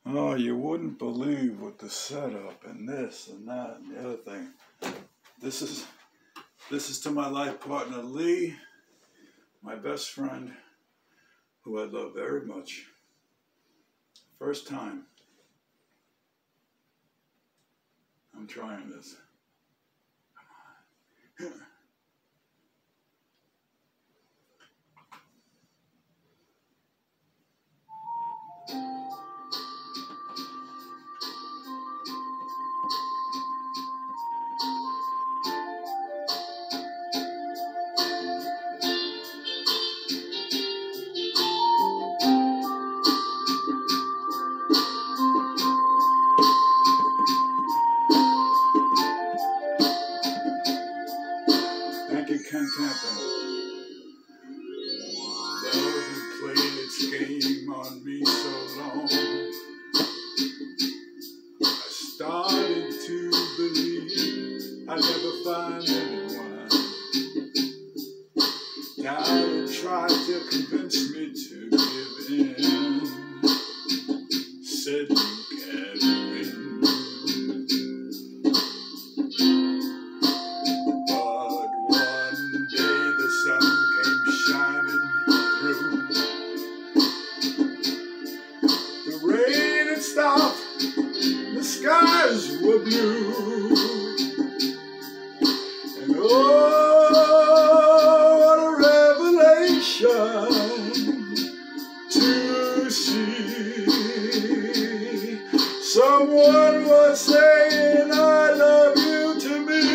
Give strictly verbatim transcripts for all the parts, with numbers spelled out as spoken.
Oh, you wouldn't believe what the setup and this and that and the other thing. This is this is to my life partner Lee, my best friend, who I love very much. First time I'm trying this. Come on. Thank you, Ken Campen. Love had played its game on me so long. I started to believe I'd never find anyone. Doubt tried to convince me to give in. Said you can't win. Rain had stopped, the skies were blue, and oh, what a revelation to see. Someone was saying, I love you to me.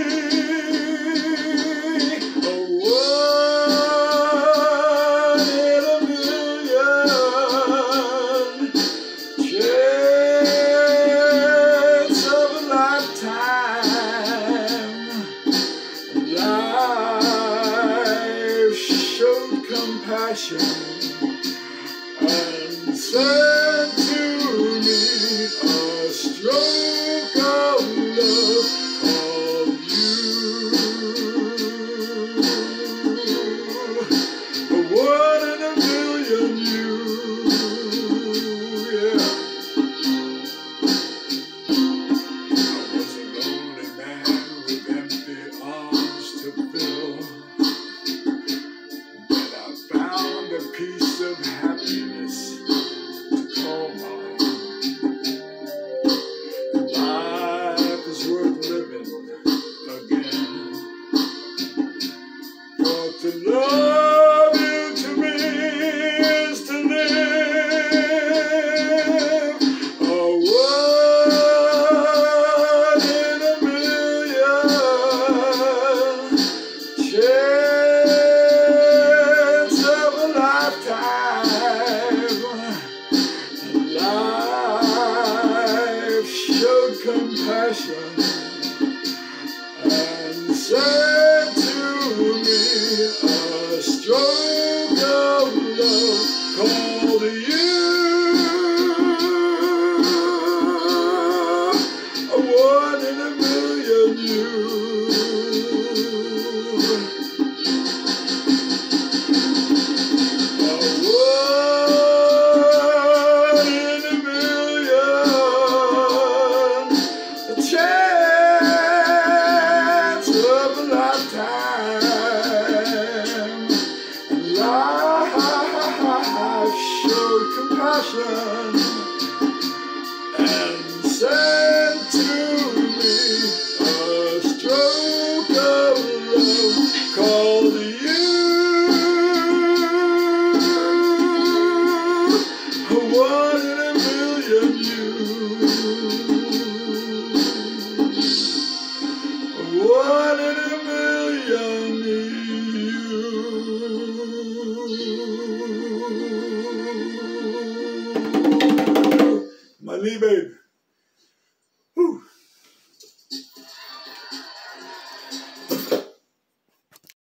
Compassion and sent to me a stroke of love of you. A one in a million you, yeah. I was a lonely man with empty arms to fill. A piece of happiness to call mine. And life is worth living again. For to love you to me is to live. A one in a million chance. Compassion and said to me a stroke of love called you. A one in a million you. Compassion and sent to me a stroke of love called you. A one in a million you. A one in a million you. My Lee babe.